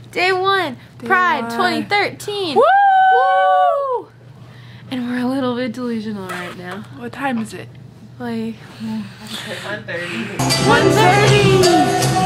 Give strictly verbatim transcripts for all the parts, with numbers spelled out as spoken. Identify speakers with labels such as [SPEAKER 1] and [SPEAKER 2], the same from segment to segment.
[SPEAKER 1] Day one, Day Pride one. twenty thirteen.
[SPEAKER 2] Woo!
[SPEAKER 1] Woo! And we're a little bit delusional right now.
[SPEAKER 2] What time is it?
[SPEAKER 1] Like
[SPEAKER 3] one thirty.
[SPEAKER 1] one thirty!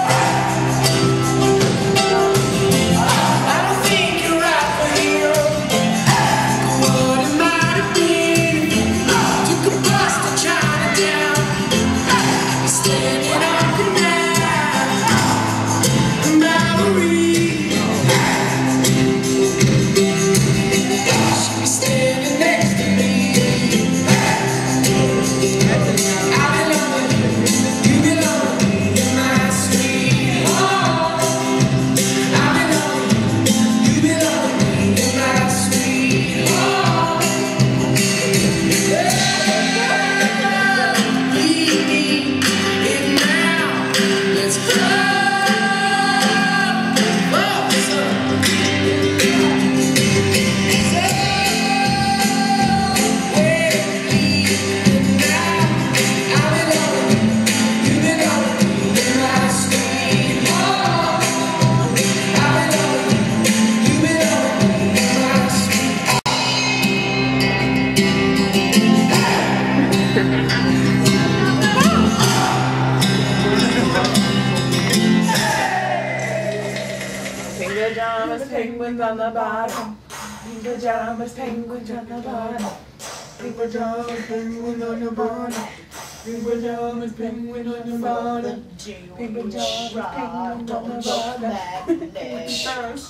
[SPEAKER 3] Pajamas, penguins on the bottom. Pink pajamas, penguins on the bottom. Pink pajamas, penguins on the bottom. Pink pajamas, penguins on the bottom. Pink pajamas, penguins on the bottom. Pink pajamas,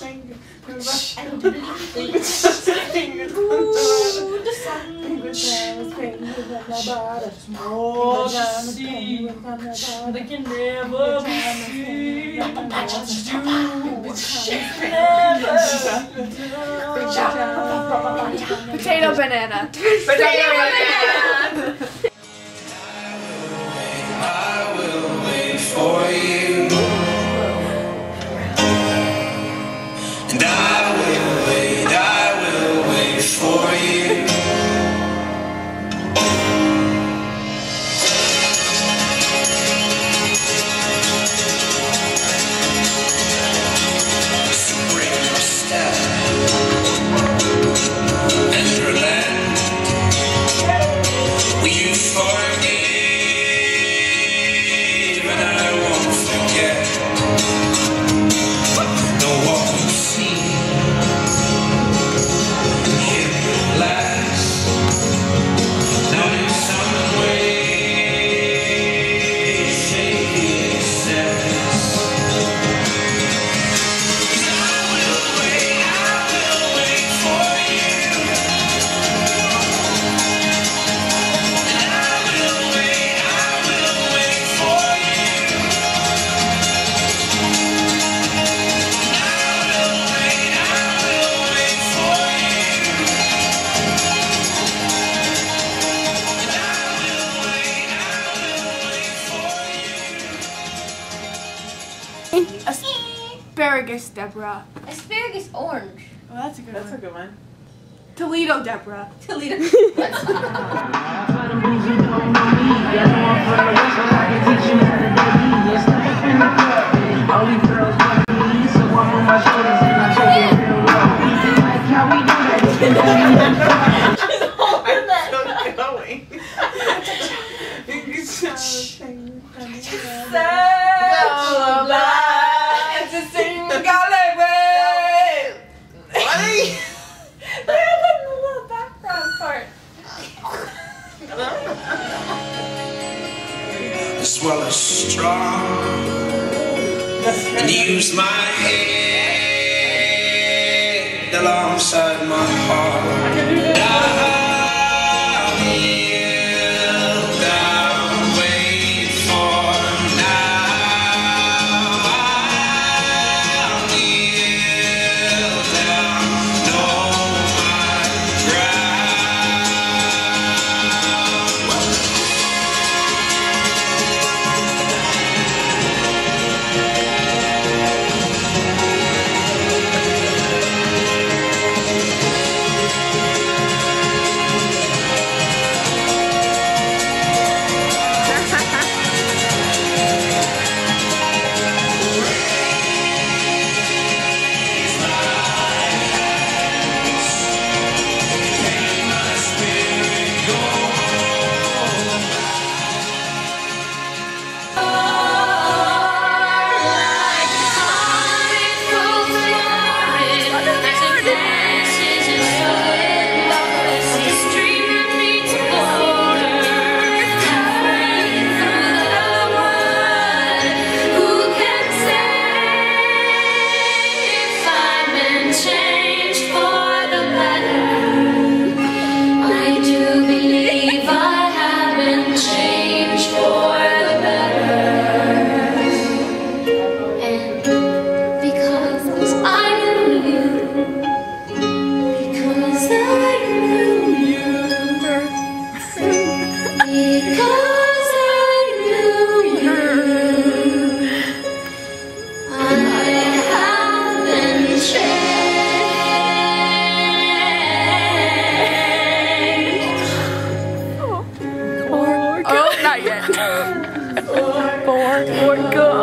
[SPEAKER 3] penguins on the bottom. Oh, see, they can never be seen.
[SPEAKER 1] Potato banana.
[SPEAKER 3] Potato banana.
[SPEAKER 4] I will wait for you, and I will wait, I will wait for you.
[SPEAKER 1] Asparagus, Deborah.
[SPEAKER 5] Asparagus orange.
[SPEAKER 1] Oh, that's a good
[SPEAKER 3] That's
[SPEAKER 1] one.
[SPEAKER 3] a good one.
[SPEAKER 1] Toledo, Deborah.
[SPEAKER 5] Toledo.
[SPEAKER 4] As well as strong, and use my head alongside my heart. I'll kneel down, wait for now. I'll kneel down, know my ground.
[SPEAKER 1] More gum.